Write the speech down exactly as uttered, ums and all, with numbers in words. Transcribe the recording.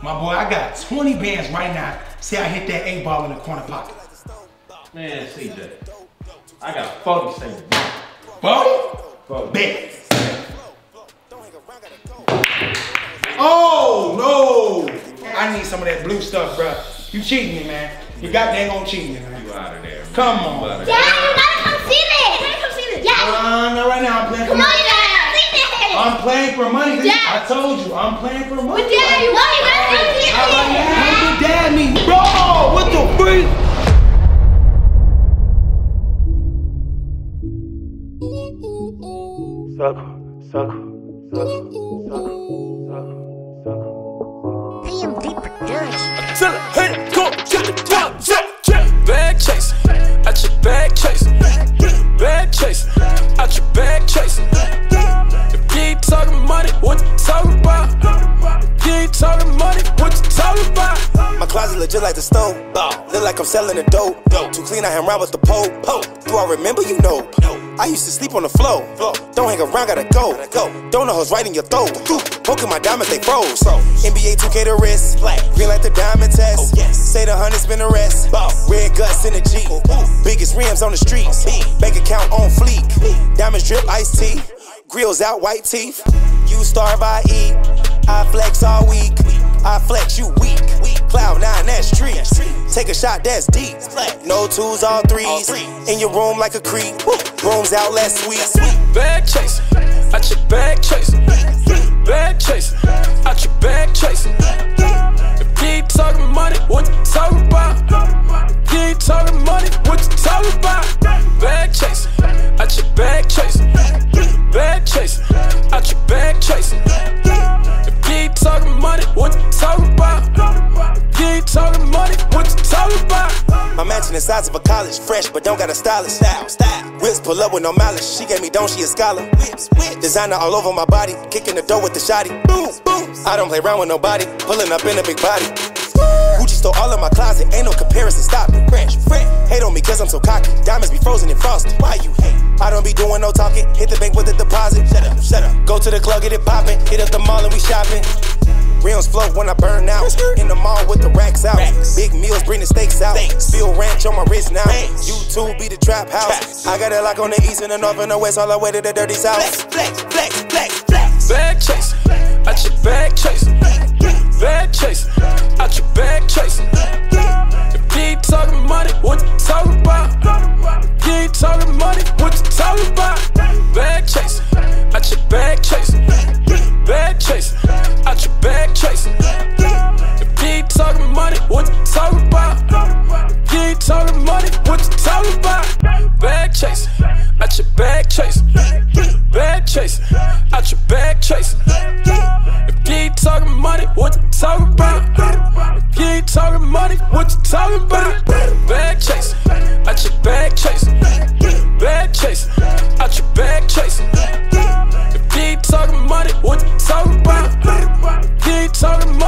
My boy, I got twenty bands right now. Say I hit that eight ball in the corner pocket. Man, C J, I got forty cents. forty? forty. Bet. Oh, no. I need some of that blue stuff, bro. You cheating me, man. You goddamn gonna cheat me, man. You out of there, man. Come on. Dad, you gotta come see this. You gotta come see this. Yeah. Uh, not right now. I'm playing for Come on, money. you gotta come see this. I'm playing for money. Dad. I told you, I'm playing for money. But Dad, you know you gotta come see How about this. that? How did Dad mean? Bro, what the freak? Sucker, sucker, sucker, sucker, sucker, sucker. P M D Production. Tell her, hey, go, check the top, check, check. Bag chasing, out your bag chasing. Bag chasing, out your bag chasing. If you ain't talking money, what you talking about? If you ain't talking money, what you talking about? My closet look just like the stove. Look like I'm selling the dope. Too clean, I hang around with the pole. Do I remember? You know. I used to sleep on the floor. Don't hang around, gotta go. Don't know who's right in your throat. Poking my diamonds, they froze. N B A two K the wrist. Green like the diamond test. Say the hundred's been the rest. Red guts in the Jeep. Biggest rims on the streets. Bank account on fleek. Diamonds drip, iced tea. Grills out, white teeth. You starve, I eat. I flex all week. I flex, you weak. Cloud nine, that's streets. Take a shot, that's deep. No twos, all threes. In your room like a creep. Rooms out less sweet. Bag chasing, out your bag chasing. Bag chasing, out your bag chasing. If you ain't talking money, what you talking about? If you ain't talking money, what you talking about? Bag chasing, out your bag chasing. Bag chasing, out your bag chasing. If you ain't talking money, what you talking about? If you ain't talking money, what you talking about? My mansion the size of a college, fresh but don't got a stylist. Style, style. Whips pull up with no malice. She gave me don't, she a scholar. Whips, whips. Designer all over my body, kicking the door with the shotty. Boom, boom. I don't play around with nobody, pulling up in a big body. Gucci stole all of my closet, ain't no comparison, stop it. Fresh, fresh. Hate on me cause I'm so cocky. Diamonds be frozen and frosted. Why you hate? I don't be doing no talking. Hit the bank with a deposit. Shut up, shut up. Go to the club, get it poppin'. Hit up the mall and we shopping. Rims float when I burn out. In the mall with the racks out. Big meals bring the steaks out. Feel ranch on my wrist now. You two be the trap house. I got a lock on the east and the north and the west, all the way to the dirty south. Flex, flex, flex, flex. Bag chasing, out your bag chasing. Bag chasing, out your bag chasing. If you ain't talking money, what you talking about? If you ain't talking money, what you talking about? Bag chasing, out your bag chasing. Bag chasing, out your bag chasing. If you ain't talking money, what you talking about? If you ain't talking money, what you talking about? Bag chasing, out your bag chasing. Bag chasing, out your bag chasing. If you ain't talking money, what you talking about? If you ain't talking money, what you talking about? Bag chasing, out your bag chasing. Bag chasing, out your bag chasing. If you ain't talking money, what you talking about? If you ain't talking money,